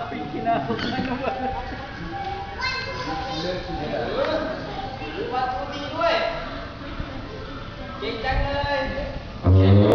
ปีกินอะไรกันวะวัดตัวดีด้วยเก่งจังเลย